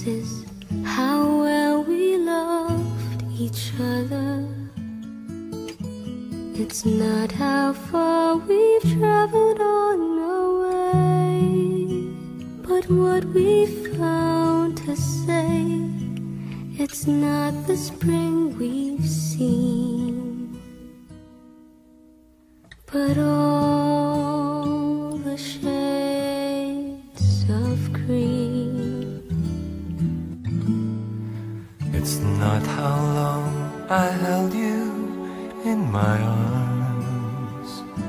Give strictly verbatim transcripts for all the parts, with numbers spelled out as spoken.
is how well we loved each other. It's not how far we've traveled on our way, but what we found to say. It's not the spring we've seen, but all the shades of green. It's not how long I held you in my arms.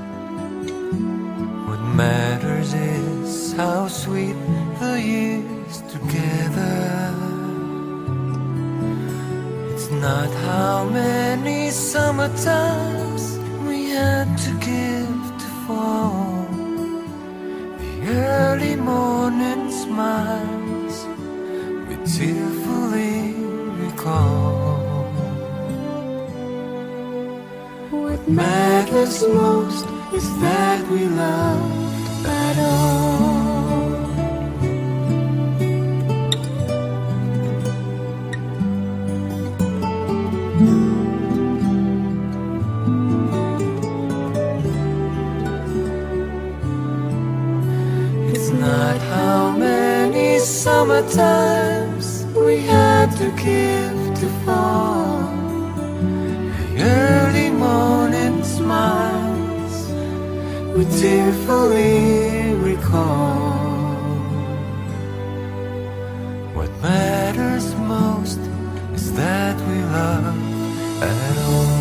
What matters is how sweet the years together. It's not how many summertimes we had to give to fall. The early morning smiles we tearfully recall. What matters most is that we loved at all. It's not how many summertimes we had to give to fall. The early morning smiles we tearfully recall. What matters most is that we love at all.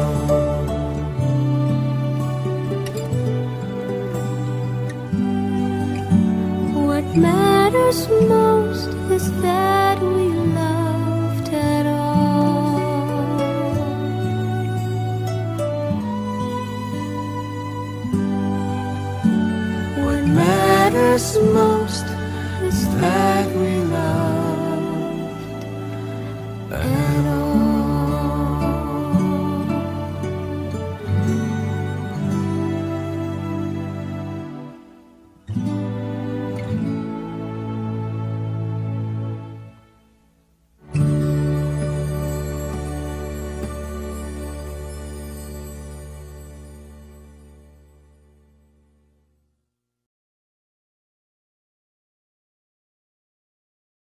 What matters most is that we loved at all. What matters most is that we love.